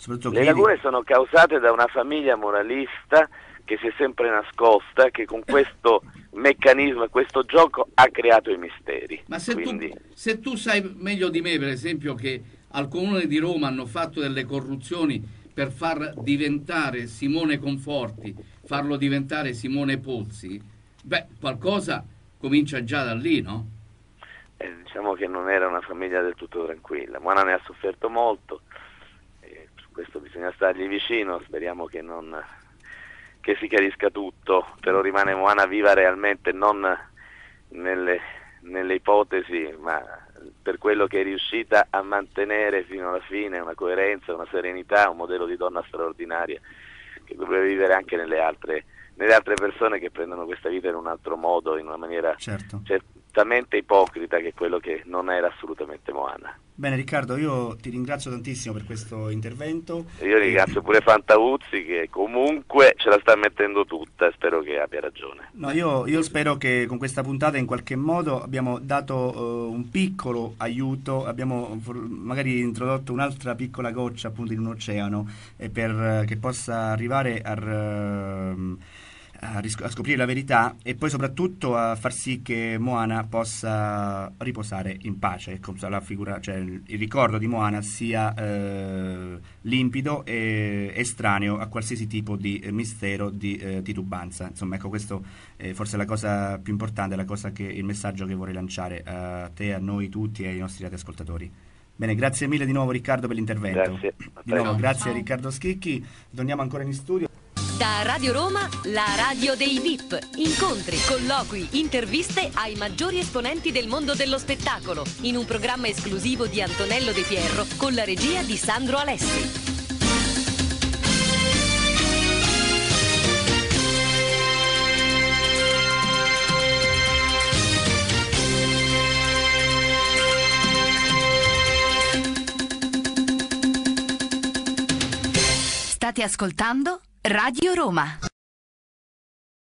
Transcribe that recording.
soprattutto Le lagune sono causate da una famiglia moralista che si è sempre nascosta, che con questo meccanismo e questo gioco ha creato i misteri. Ma se tu sai meglio di me, per esempio, che al Comune di Roma hanno fatto delle corruzioni per far diventare Simone Conforti, farlo diventare Simone Pozzi, beh, qualcosa comincia già da lì, no? Diciamo che non era una famiglia del tutto tranquilla. Moana ne ha sofferto molto, su questo bisogna stargli vicino, speriamo che si chiarisca tutto, però rimane Moana viva realmente, non nelle ipotesi, ma per quello che è riuscita a mantenere fino alla fine, una coerenza, una serenità, un modello di donna straordinaria che dovrebbe vivere anche nelle altre persone che prendono questa vita in un altro modo, in una maniera certamente ipocrita, che è quello che non era assolutamente Moana. Bene Riccardo, io ti ringrazio tantissimo per questo intervento. Io ringrazio pure Fantauzzi, che comunque ce la sta mettendo tutta, e spero che abbia ragione. No, io spero che con questa puntata in qualche modo abbiamo dato un piccolo aiuto, abbiamo magari introdotto un'altra piccola goccia appunto in un oceano, per che possa arrivare a scoprire la verità e poi soprattutto a far sì che Moana possa riposare in pace. Ecco, la figura, cioè il ricordo di Moana sia limpido e estraneo a qualsiasi tipo di mistero, di titubanza. Insomma, ecco, questo è forse la cosa più importante, il messaggio che vorrei lanciare a te, a noi tutti e ai nostri radioascoltatori. Bene, grazie mille di nuovo Riccardo per l'intervento. Grazie. Di nuovo, grazie a Riccardo Schicchi. Torniamo ancora in studio. Da Radio Roma, la radio dei VIP. Incontri, colloqui, interviste ai maggiori esponenti del mondo dello spettacolo, in un programma esclusivo di Antonello De Pierro con la regia di Sandro Alessi. State ascoltando Radio Roma.